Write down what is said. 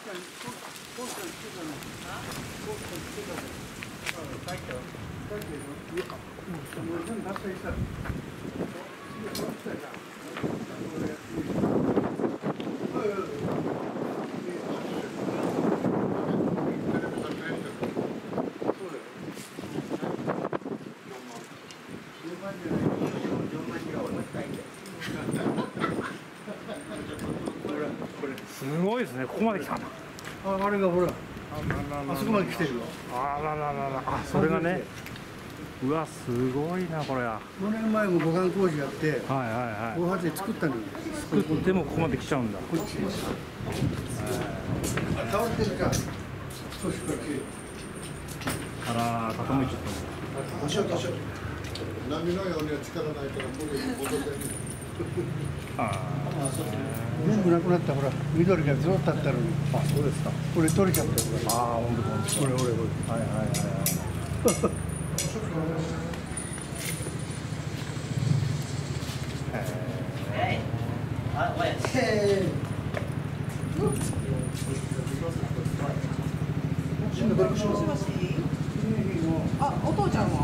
すごいですね、ここまで来たんだ。 あれがほら、あそこまで来てるよ。 あ、それがね。うわ、すごいな、これは。 5年前も護岸工事やって、 大発で作ったのよ。 作ってもここまで来ちゃうんだ。 こっち。倒れてるか。少しこっち。 あら、傾いちゃった。 足を出しよう。波のようには力ないから戻って。 全部なくなった、ほら緑がずっとあったのに。 あ、そうですか。 これ取れちゃったよ。 ああ、本当。 これ。 あ、お父ちゃんは。